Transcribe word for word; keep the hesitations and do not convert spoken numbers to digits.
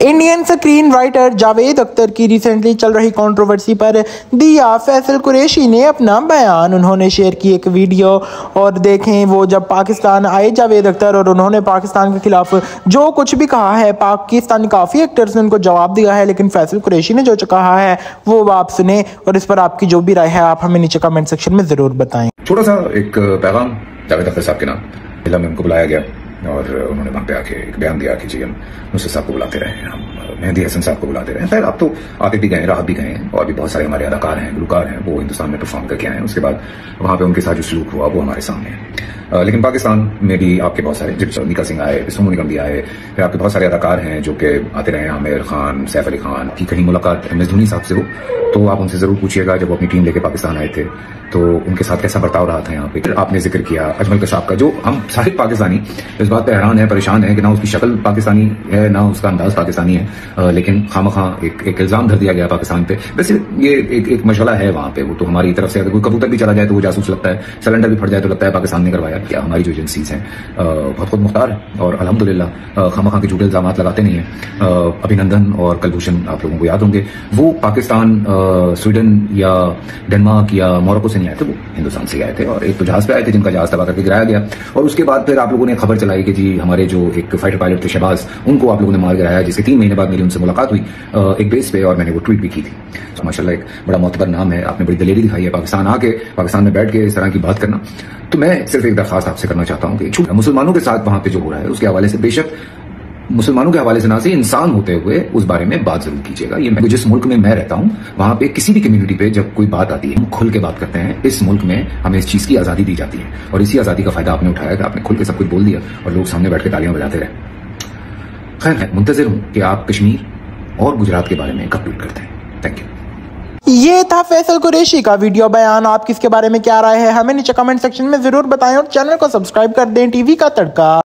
Indian screen writer Javed Akhtar की recently चल रही कंट्रोवर्सी पर दिया फैसल कुरैशी ने अपना बयान। उन्होंने शेयर की एक वीडियो और देखें वो जब पाकिस्तान आए जावेद अख्तर और उन्होंने पाकिस्तान के खिलाफ जो कुछ भी कहा है, पाकिस्तानी काफ़ी एक्टर्स ने उनको जवाब दिया है, लेकिन फैसल कुरैशी ने जो कहा है वो आप सुने और इस पर आपकी जो भी राय है आप हमें नीचे कमेंट सेक्शन में ज़रूर बताएं। छोटा सा एक पैगाम जावेद अख्तर साहब के नाम, जिला में उनको बुलाया गया और उन्होंने वहां पे आके एक बयान दिया कि जी हम नुसरत साहब को बुलाते रहे, हम मेहदी हसन साहब को बुलाते रहे। खैर आप तो आते भी गए, राहत भी गए हैं और भी बहुत सारे हमारे अदाकार हैं, गुलकार हैं, वो हिंदुस्तान में परफॉर्म करके आए हैं। उसके बाद वहां पे उनके साथ जो सलूक हुआ वो हमारे सामने है। लेकिन पाकिस्तान में भी आपके बहुत सारे जिस निका सिंह आए, सोनू निगम भी आए, फिर आपके बहुत सारे अदाकार हैं जो कि आते रहे, आमिर खान, सैफ अली खान की कहीं मुलाकात एम एस धोनी साहब से हो तो आप उनसे जरूर पूछिएगा जब वो अपनी टीम लेके पाकिस्तान आए थे तो उनके साथ कैसा बर्ताव रहा था यहाँ पे। आपने जिक्र किया अजमल कसाब का, जो हम सारे पाकिस्तानी इस बात पे हैरान है, परेशान है कि ना उसकी शक्ल पाकिस्तानी है ना उसका अंदाज पाकिस्तानी है, आ, लेकिन खामखा एक, एक इल्जाम धर दिया गया पाकिस्तान पे। वैसे ये एक, एक मशगला है वहां पे, वो तो हमारी तरफ से अगर कोई कबूतर भी चला जाए तो वो जासूस लगता है, सिलेंडर भी फट जाए तो लगता है पाकिस्तान ने करवाया। क्या हमारी जो एजेंसीज हैं बहुत खुद मुख्तार है और अल्हम्दुलिल्लाह खामखा के झूठे इल्जाम लगाते नहीं है। अभिनंदन और कलभूषण आप लोगों को याद होंगे, वो पाकिस्तान, स्वीडन या डेनमार्क या मोरक्को से नहीं आए थे, वो हिंदुस्तान से आए थे और एक तो जहाज पे आए थे जिनका जहाज तबाह करके गिराया गया। और उसके बाद फिर आप लोगों ने खबर चलाई कि जी हमारे जो एक फाइटर पायलट थे शहबाज, उनको आप लोगों ने मार गिराया, जिसके तीन महीने बाद मेरी उनसे मुलाकात हुई एक बेस पे और मैंने वो ट्वीट भी की थी। तो माशाल्लाह एक बड़ा मोतबर नाम है, आपने बड़ी दलेरी दिखाई है पाकिस्तान आके, पाकिस्तान में बैठ के इस तरह की बात करना। तो मैं सिर्फ एक दरखास्त आपसे करना चाहता हूँ कि मुसलमानों के साथ वहां पे जो हो रहा है उसके हवाले से बेशक मुसलमानों के हवाले से ना से इंसान होते हुए उस बारे में बात जरूर कीजिएगा। ये मैं जिस मुल्क में मैं रहता हूं वहां पे किसी भी कम्युनिटी पे जब कोई बात आती है हम खुल के बात करते हैं। इस मुल्क में हमें इस चीज की आजादी दी जाती है और इसी आजादी का फायदा आपने उठाया कि आपने खुल के सब कुछ बोल दिया और लोग सामने बैठ के तालियां बजाते रहे। खैर मैं मुंतजिर हूं कि आप कश्मीर और गुजरात के बारे में कब ट्वीट करते हैं। Thank you. ये था फैसल कुरैशी का वीडियो बयान। आप किसके बारे में क्या राय है हमें नीचे कमेंट सेक्शन में जरूर बताएं और चैनल को सब्सक्राइब कर दें। टीवी का तड़का।